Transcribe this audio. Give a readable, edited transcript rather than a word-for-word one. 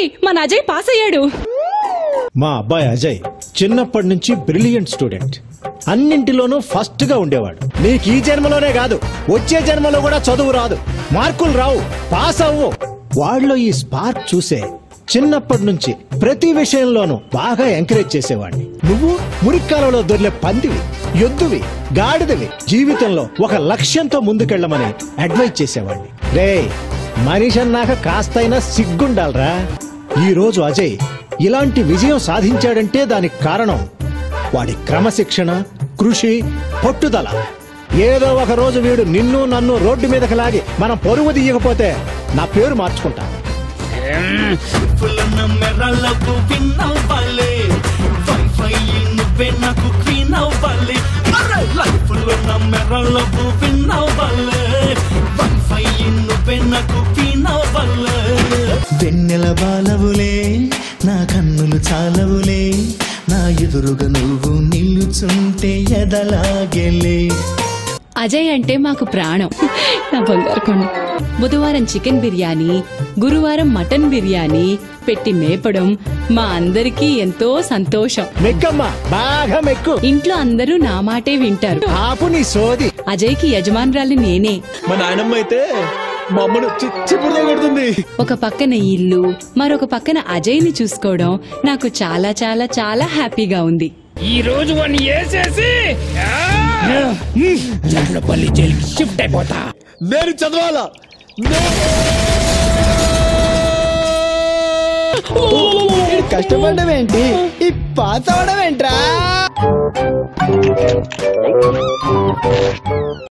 మన అజయ్ పాస్ అయ్యాడు. మా అబ్బాయి అజయ్ చిన్నప్పటి నుంచి బ్రిలియంట్ స్టూడెంట్. అన్నింటిలోనూ ఫస్ట్ గా ఉండేవాడు. నీకు ఈ జన్మలోనే కాదు, వచ్చే జన్మలో కూడా చదువు రాదు, మార్కులు రావు, పాస్ అవ్వు. వాళ్ళలో ఈ స్పార్క్ చూసే చిన్నప్పటి నుంచి ప్రతి విషయంలోనూ బాగా ఎంకరేజ్ చేసేవాడిని. నువ్వు మురిక్కాలలో దొర్లే పందివి, ఎద్దువి, గాడిదవి. జీవితంలో ఒక లక్ష్యంతో ముందుకెళ్లమని అడ్వైజ్ చేసేవాడిని. రే, మనిషి అన్నాక కాస్తైనా సిగ్గుండాలరా. ఈ రోజు అజయ్ ఇలాంటి విజయం సాధించాడంటే దానికి కారణం వాడి క్రమశిక్షణ, కృషి, పట్టుదల. ఏదో ఒక రోజు వీడు నిన్ను నన్ను రోడ్డు మీదకి లాగి మనం పరువు తీయకపోతే నా పేరు మార్చుకుంటా. వెన్నెల బాలవులే నా కన్నులు చాలవులే, నా ఎదురుగా నువ్వు నిల్చుంటే ఎదలాగెలే. అజయ్ అంటే మాకు ప్రాణం. నా బంగారు కొండ. బుధవారం చికెన్ బిర్యానీ, గురువారం మటన్ బిర్యానీ పెట్టి మేపడం మా అందరికీ ఎంతో సంతోషం. మెక్కమ్మా, బాగా మెక్కు. ఇంట్లో అందరూ నా మాటే వింటారు. ఆపు నీ సోది. అజయ్కి యజమానురాలి నేనే. మా నాయనమ్మ అయితే మా అమ్మను చిప్పుడుతో కొడుతుంది. ఒక పక్కన ఇల్లు, మరొక పక్కన అజయ్ని చూసుకోవడం నాకు చాలా చాలా చాలా హ్యాపీగా ఉంది. ఈ రోజు వాడిని వేసేసి జట్లపల్లి జైలుకి షిఫ్ట్ అయిపోతా. నేను చదవాలా? కష్టపడడం ఏంటి, ఈ పాస్ అవడం ఏంట్రా?